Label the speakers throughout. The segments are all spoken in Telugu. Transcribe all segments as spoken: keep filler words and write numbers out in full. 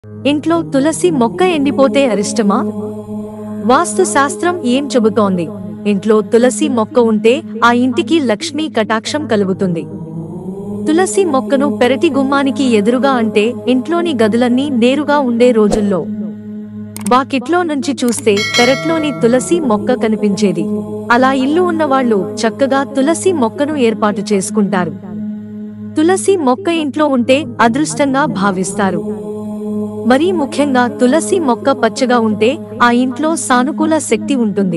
Speaker 1: ఇంట్లో తులసి మొక్క ఎండిపోతే అరిష్టమా? వాస్తు శాస్త్రం ఏం చెబుతోంది? ఇంట్లో తులసి మొక్క ఉంటే ఆ ఇంటికి లక్ష్మీ కటాక్షం కలుగుతుంది. తులసి మొక్కను పెరటి గుమ్మానికి ఎదురుగా అంటే ఇంట్లోని గదులన్నీ నేరుగా ఉండే రోజుల్లో వాకిట్లో నుంచి చూస్తే పెరట్లోని తులసి మొక్క కనిపించేది. అలా ఇల్లు ఉన్నవాళ్లు చక్కగా తులసి మొక్కను ఏర్పాటు చేసుకుంటారు. తులసి మొక్క ఇంట్లో ఉంటే అదృష్టంగా భావిస్తారు. మరీ ముఖ్యంగా తులసి మొక్క పచ్చగా ఉంటే ఆ ఇంట్లో సానుకూల శక్తి ఉంటుంది.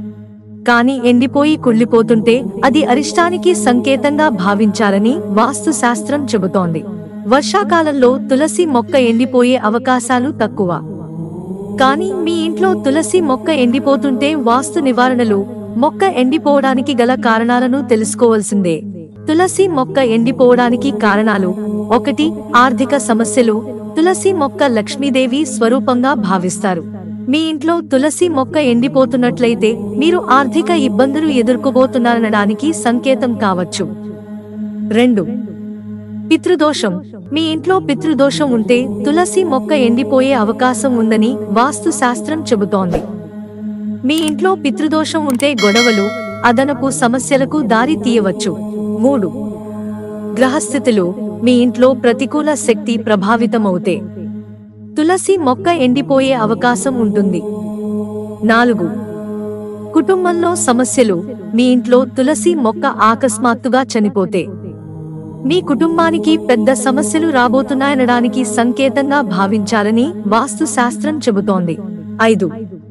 Speaker 1: కానీ ఎండిపోయి కుళ్ళిపోతుంటే అది అరిష్టానికి సంకేతంగా భావించాలని వాస్తు శాస్త్రం చెబుతోంది. వర్షాకాలంలో తులసి మొక్క ఎండిపోయే అవకాశాలు తక్కువ. కానీ మీ ఇంట్లో తులసి మొక్క ఎండిపోతుంటే వాస్తు నివారణలు, మొక్క ఎండిపోవడానికి గల కారణాలను తెలుసుకోవాల్సిందే. తులసి మొక్క ఎండిపోవడానికి కారణాలు: ఒకటి, ఆర్థిక సమస్యలు. తులసి మొక్క లక్ష్మీదేవి స్వరూపంగా భావిస్తారు. మీ ఇంట్లో తులసి మొక్క ఎండిపోతున్నట్లయితే మీరు ఆర్థిక ఇబ్బందులు ఎదుర్కోబోతున్నారనడానికి సంకేతం కావచ్చు. రెండు, పితృదోషం. మీ ఇంట్లో పితృదోషం ఉంటే తులసి మొక్క ఎండిపోయే అవకాశం ఉందని వాస్తు శాస్త్రం చెబుతోంది. మీ ఇంట్లో పితృదోషం ఉంటే గొడవలు, అదనపు సమస్యలకు దారి తీయవచ్చు. మూడు, గ్రహస్థితులు. మీ ఇంట్లో ప్రతికూల శక్తి ప్రభావితమవుతే తులసి మొక్క ఎండిపోయే అవకాశం ఉంటుంది. నాలుగు, కుటుంబంలో సమస్యలు. మీ ఇంట్లో తులసి మొక్క ఆకస్మాత్తుగా చనిపోతే మీ కుటుంబానికి పెద్ద సమస్యలు రాబోతున్నాయనడానికి సంకేతంగా భావించాలని వాస్తు శాస్త్రం చెబుతోంది. ఐదు,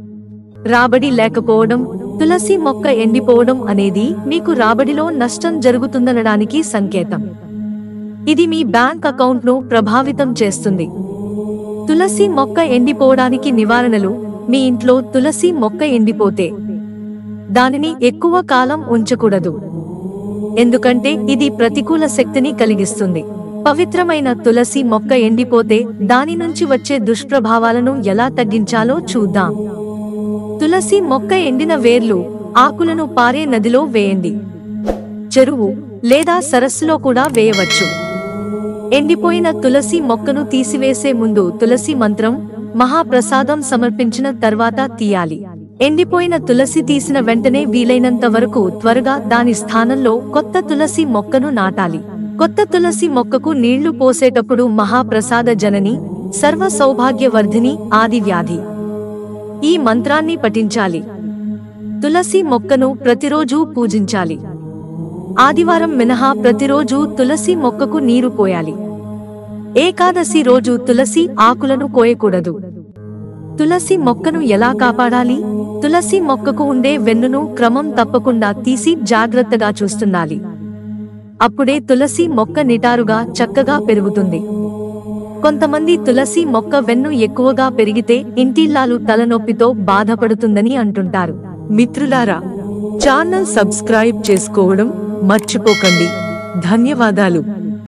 Speaker 1: రాబడి లేకపోవడం. తులసి మొక్క ఎండిపోవడం అనేది మీకు రాబడిలో నష్టం జరుగుతుందనడానికి సంకేతం. ఇది మీ బ్యాంక్ అకౌంట్ను ప్రభావితం చేస్తుంది. తులసి మొక్క ఎండిపోవడానికి నివారణలు: మీ ఇంట్లో తులసి మొక్క ఎండిపోతే దానిని ఎక్కువ కాలం ఉంచకూడదు, ఎందుకంటే ఇది ప్రతికూల శక్తిని కలిగిస్తుంది. పవిత్రమైన తులసి మొక్క ఎండిపోతే దాని నుంచి వచ్చే దుష్ప్రభావాలను ఎలా తగ్గించాలో చూద్దాం. తులసి మొక్క ఎండిన వేర్లు, ఆకులను పారే నదిలో వేయండి. చెరువు లేదా సరస్సులో కూడా వేయవచ్చు. ఎండిపోయిన తులసి మొక్కను తీసివేసే ముందు తులసి మంత్రం, మహాప్రసాదం సమర్పించిన తర్వాత తీయాలి. ఎండిపోయిన తులసి తీసిన వెంటనే వీలైనంత వరకు త్వరగా దాని స్థానంలో కొత్త తులసి మొక్కను నాటాలి. కొత్త తులసి మొక్కకు నీళ్లు పోసేటప్పుడు మహాప్రసాద జనని, సర్వ సౌభాగ్యవర్ధిని, ఆది వ్యాధి ఈ మంత్రాన్ని పఠించాలి. తులసి మొక్కను ప్రతిరోజూ పూజించాలి. ఆదివారం మినహా ప్రతిరోజు తులసి మొక్కకు నీరు పోయాలి. ఏకాదశి రోజు తులసి ఆకులను కోయకూడదు. తులసి మొక్కను ఎలా కాపాడాలి? తులసి మొక్కకు ఉండే వెన్నును క్రమం తప్పకుండా తీసి జాగ్రత్తగా చూస్తుండాలి. అప్పుడే తులసి మొక్క నిటారుగా చక్కగా పెరుగుతుంది. కొంతమంది తులసి మొక్క వెన్ను ఎక్కువగా పెరిగితే ఇంటిల్లాలు తలనొప్పితో బాధపడుతుందని అంటుంటారు. మిత్రులారా, ఛానల్ సబ్స్క్రైబ్ చేసుకోవడం మర్చిపోకండి. ధన్యవాదాలు.